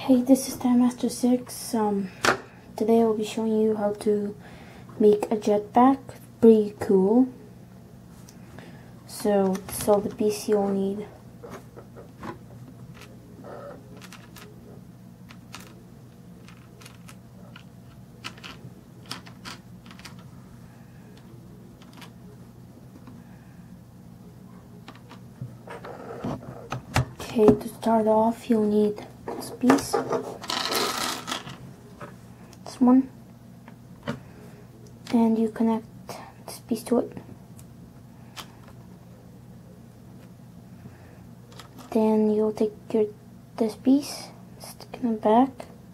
Hey, this is Time Master 6. Today I'll be showing you how to make a jetpack. Pretty cool. So, this is all the piece you'll need. Okay, to start off, you'll need this piece. This one. And you connect this piece to it. Then you'll take this piece, stick it in the back.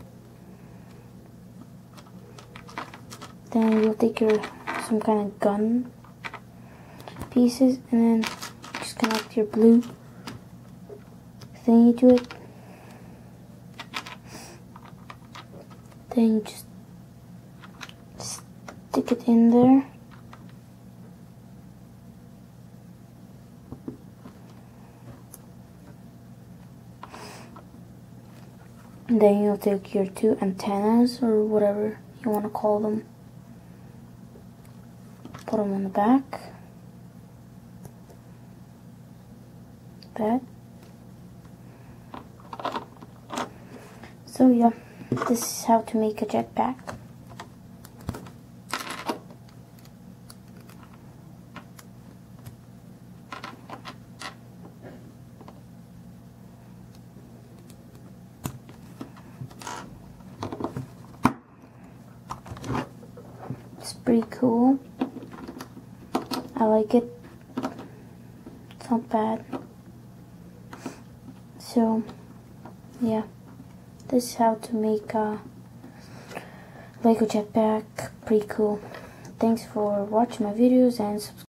Then you'll take some kind of gun pieces, and then just connect your blue thingy to it. Then you just stick it in there. And then you'll take your two antennas, or whatever you want to call them. Put them on the back. That. So yeah, this is how to make a jetpack. It's pretty cool. I like it. It's not bad. So yeah, this is how to make a Lego jetpack. Pretty cool. Thanks for watching my videos and subscribe.